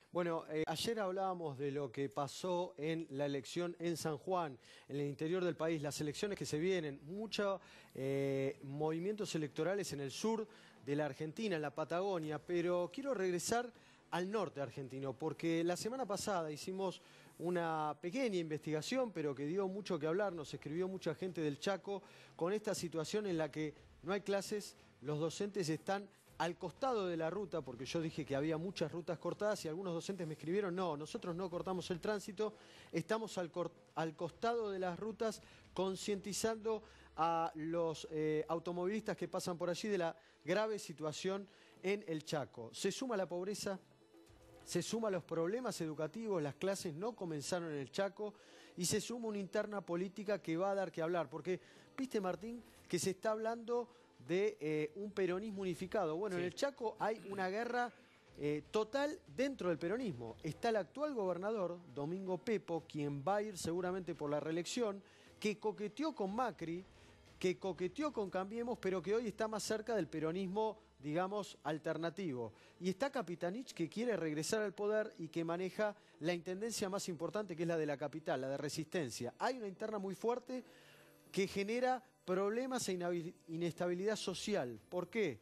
Bueno, ayer hablábamos de lo que pasó en la elección en San Juan, en el interior del país, las elecciones que se vienen, muchos movimientos electorales en el sur de la Argentina, en la Patagonia, pero quiero regresar al norte argentino, porque la semana pasada hicimos una pequeña investigación, pero que dio mucho que hablar, nos escribió mucha gente del Chaco, con esta situación en la que no hay clases, los docentes están al costado de la ruta, porque yo dije que había muchas rutas cortadas y algunos docentes me escribieron, no, nosotros no cortamos el tránsito, estamos al costado de las rutas concientizando a los automovilistas que pasan por allí de la grave situación en el Chaco. Se suma la pobreza, se suma los problemas educativos, las clases no comenzaron en el Chaco y se suma una interna política que va a dar que hablar, porque, viste Martín, que se está hablando de un peronismo unificado. Bueno, sí. En el Chaco hay una guerra total dentro del peronismo. Está el actual gobernador, Domingo Pepo, quien va a ir seguramente por la reelección, que coqueteó con Macri, que coqueteó con Cambiemos, pero que hoy está más cerca del peronismo, digamos, alternativo. Y está Capitanich, que quiere regresar al poder y que maneja la intendencia más importante, que es la de la capital, la de Resistencia. Hay una interna muy fuerte que genera problemas e inestabilidad social. ¿Por qué?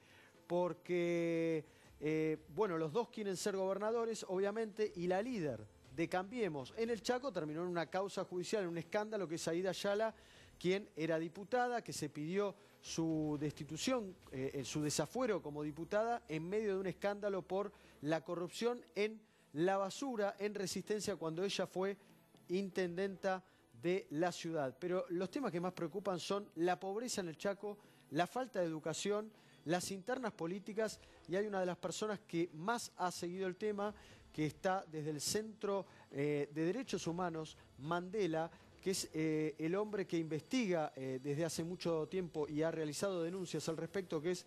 Porque, bueno, los dos quieren ser gobernadores, obviamente, y la líder de Cambiemos en el Chaco terminó en una causa judicial, en un escándalo, que es Aida Ayala, quien era diputada, que se pidió su destitución, su desafuero como diputada, en medio de un escándalo por la corrupción en la basura, en Resistencia, cuando ella fue intendenta de la ciudad. Pero los temas que más preocupan son la pobreza en el Chaco, la falta de educación, las internas políticas, y hay una de las personas que más ha seguido el tema, que está desde el Centro de Derechos Humanos, Mandela, que es el hombre que investiga desde hace mucho tiempo y ha realizado denuncias al respecto, que es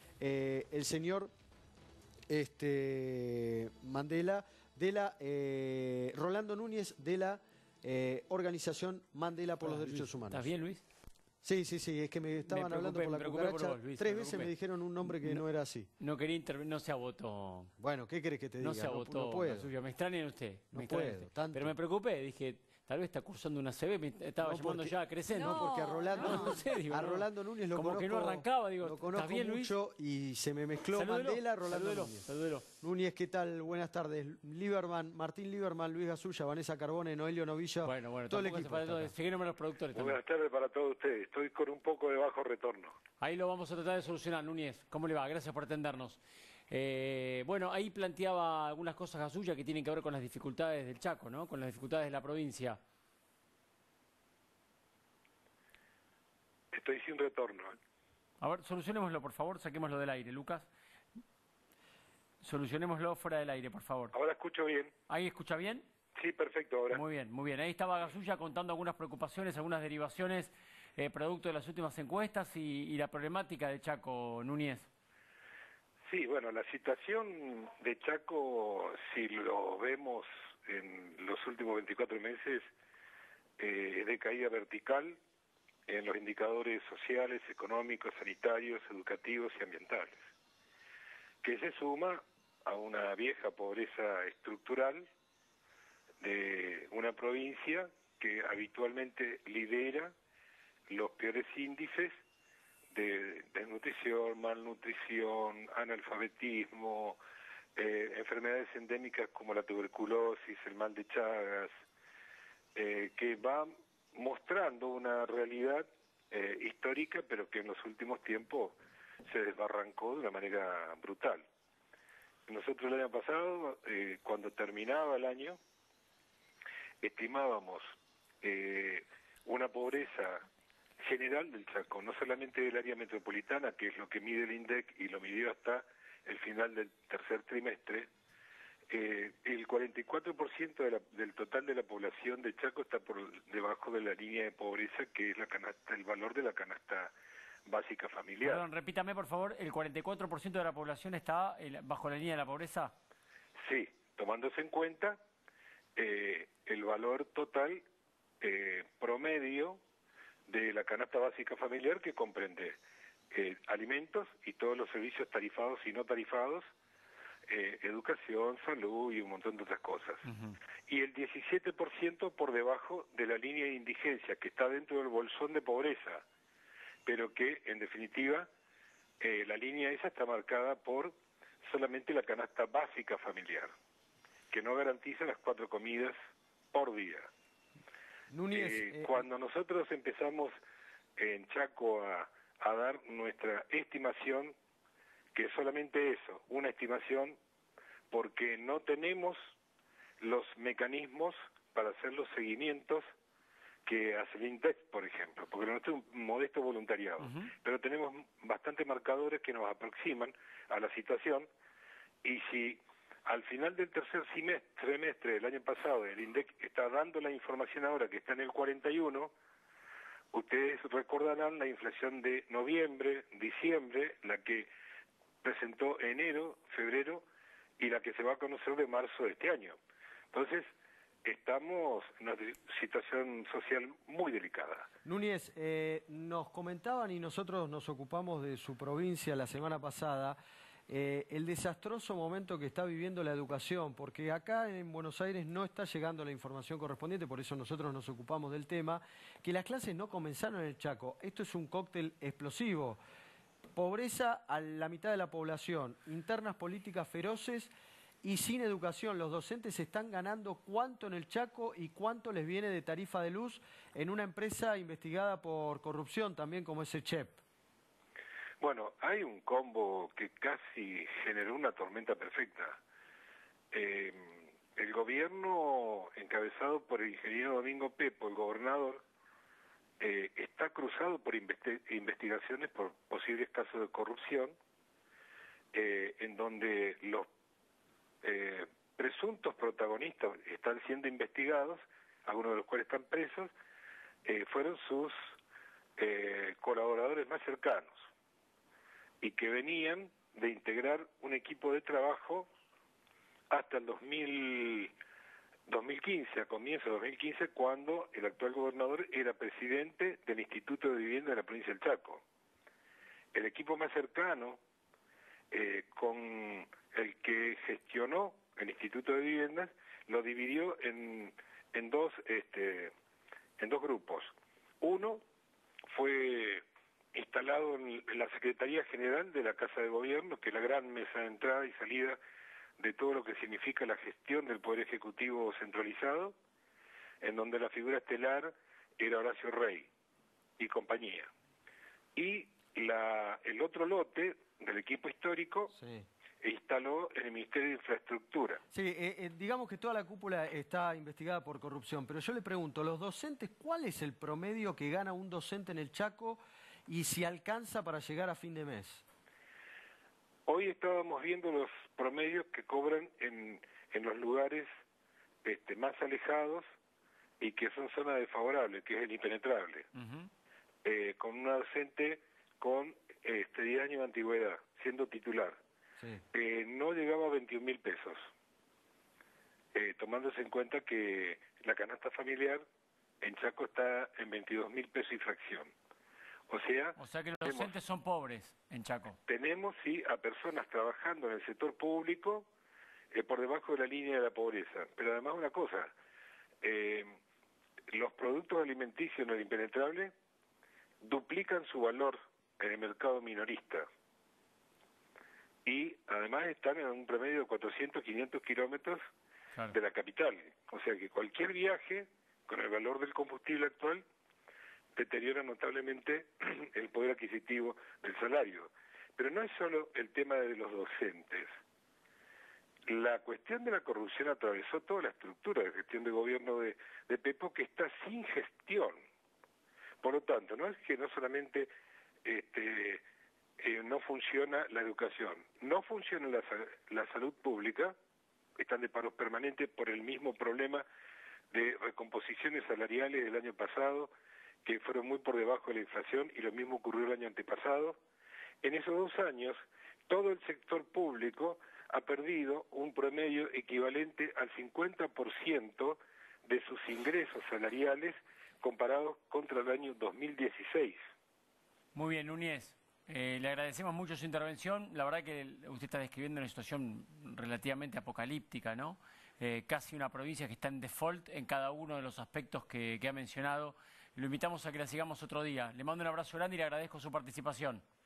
el señor Mandela, de la Rolando Núñez, de la organización Mandela por los Derechos Humanos. ¿Estás bien, Luis? Sí, es que me estaban hablando por la cucaracha. Por vos, Luis, 3 veces me dijeron un nombre que no era así. No quería intervenir, no se agotó. Bueno, ¿qué querés que te diga? No se agotó. No puedo. Suyo. Me extraña usted. No puedo, tanto. Pero me preocupé, dije, tal vez está cursando una CB, me estaba llamando ya a crecer. No, porque a Rolando Núñez lo como conozco. Que no arrancaba, digo, lo conozco bien, mucho, Luis? Y se me mezcló Mandela, Rolando Núñez. Saludelo. Núñez, ¿qué tal? Buenas tardes. Martín Lieberman, Luis Gasulla, Vanessa Carbone, Noelio Novilla. Bueno, todo el equipo. Seguiremos los productores también. Buenas tardes para todos ustedes. Estoy con un poco de bajo retorno. Ahí lo vamos a tratar de solucionar, Núñez. ¿Cómo le va? Gracias por atendernos. Bueno, ahí planteaba algunas cosas Gasulla que tienen que ver con las dificultades del Chaco, ¿no? Con las dificultades de la provincia. Estoy sin retorno. A ver, solucionémoslo, por favor, saquémoslo del aire, Lucas. Solucionémoslo fuera del aire, por favor. Ahora escucho bien. ¿Ahí escucha bien? Sí, perfecto, ahora. Muy bien. Ahí estaba Gasulla contando algunas preocupaciones, algunas derivaciones, producto de las últimas encuestas y la problemática de Chaco, Núñez. Sí, bueno, la situación de Chaco, si lo vemos en los últimos 24 meses, es de caída vertical en los indicadores sociales, económicos, sanitarios, educativos y ambientales, que se suma a una vieja pobreza estructural de una provincia que habitualmente lidera los peores índices de desnutrición, malnutrición, analfabetismo, enfermedades endémicas como la tuberculosis, el mal de Chagas, que va mostrando una realidad histórica, pero que en los últimos tiempos se desbarrancó de una manera brutal. Nosotros el año pasado, cuando terminaba el año, estimábamos una pobreza general del Chaco, no solamente del área metropolitana, que es lo que mide el INDEC y lo midió hasta el final del tercer trimestre. El 44% del total de la población de Chaco está por debajo de la línea de pobreza, que es la canasta, el valor de la canasta básica familiar. Perdón, repítame por favor, ¿el 44% de la población está bajo la línea de la pobreza? Sí, tomándose en cuenta el valor total promedio de la canasta básica familiar, que comprende alimentos y todos los servicios tarifados y no tarifados, educación, salud y un montón de otras cosas. Y el 17% por debajo de la línea de indigencia, que está dentro del bolsón de pobreza, pero que, en definitiva, la línea esa está marcada por solamente la canasta básica familiar, que no garantiza las 4 comidas por día. Núñez, Cuando nosotros empezamos en Chaco a dar nuestra estimación, que es solamente eso, una estimación, porque no tenemos los mecanismos para hacer los seguimientos que hace el INTEC, por ejemplo, porque nuestro es un modesto voluntariado, pero tenemos bastantes marcadores que nos aproximan a la situación, y si al final del tercer trimestre del año pasado el INDEC está dando la información ahora que está en el 41, ustedes recordarán la inflación de noviembre, diciembre, la que presentó enero, febrero, y la que se va a conocer de marzo de este año. Entonces, estamos en una situación social muy delicada. Núñez, nos comentaban y nosotros nos ocupamos de su provincia la semana pasada, el desastroso momento que está viviendo la educación, porque acá en Buenos Aires no está llegando la información correspondiente, por eso nosotros nos ocupamos del tema, que las clases no comenzaron en el Chaco. Esto es un cóctel explosivo. Pobreza a la mitad de la población, internas políticas feroces y sin educación. Los docentes están ganando cuánto en el Chaco y cuánto les viene de tarifa de luz en una empresa investigada por corrupción también como es CHEP. Bueno, hay un combo que casi generó una tormenta perfecta. El gobierno, encabezado por el ingeniero Domingo Pepo, el gobernador, está cruzado por investigaciones por posibles casos de corrupción, en donde los presuntos protagonistas están siendo investigados, algunos de los cuales están presos, fueron sus colaboradores más cercanos, y que venían de integrar un equipo de trabajo hasta el 2015, a comienzos de 2015, cuando el actual gobernador era presidente del Instituto de Vivienda de la provincia del Chaco. El equipo más cercano con el que gestionó el Instituto de Viviendas lo dividió en dos grupos. Uno fue instalado en la Secretaría General de la Casa de Gobierno, que es la gran mesa de entrada y salida de todo lo que significa la gestión del Poder Ejecutivo centralizado, en donde la figura estelar era Horacio Rey y compañía. Y el otro lote del equipo histórico instaló en el Ministerio de Infraestructura. Sí, digamos que toda la cúpula está investigada por corrupción, pero yo le pregunto, los docentes, ¿cuál es el promedio que gana un docente en el Chaco y si alcanza para llegar a fin de mes? Hoy estábamos viendo los promedios que cobran en los lugares más alejados y que son zonas desfavorables, que es el impenetrable, con una docente con 10 años de antigüedad, siendo titular. No llegaba a 21.000 pesos, tomándose en cuenta que la canasta familiar en Chaco está en 22.000 pesos y fracción. O sea que los docentes son pobres en Chaco. Tenemos, sí, a personas trabajando en el sector público por debajo de la línea de la pobreza. Pero además una cosa, los productos alimenticios en el impenetrable duplican su valor en el mercado minorista. Y además están en un promedio de 400, 500 kilómetros de la capital. O sea que cualquier viaje, con el valor del combustible actual, deteriora notablemente el poder adquisitivo del salario. Pero no es solo el tema de los docentes. La cuestión de la corrupción atravesó toda la estructura de gestión de gobierno de Pepo, que está sin gestión. Por lo tanto, no es que no solamente no funciona la educación, no funciona la salud pública, están de paros permanentes por el mismo problema de recomposiciones salariales del año pasado, que fueron muy por debajo de la inflación, y lo mismo ocurrió el año antepasado. En esos 2 años, todo el sector público ha perdido un promedio equivalente al 50% de sus ingresos salariales comparados contra el año 2016. Muy bien, Núñez. Le agradecemos mucho su intervención. La verdad que usted está describiendo una situación relativamente apocalíptica, ¿no? Casi una provincia que está en default en cada uno de los aspectos que ha mencionado. Lo invitamos a que la sigamos otro día. Le mando un abrazo grande y le agradezco su participación.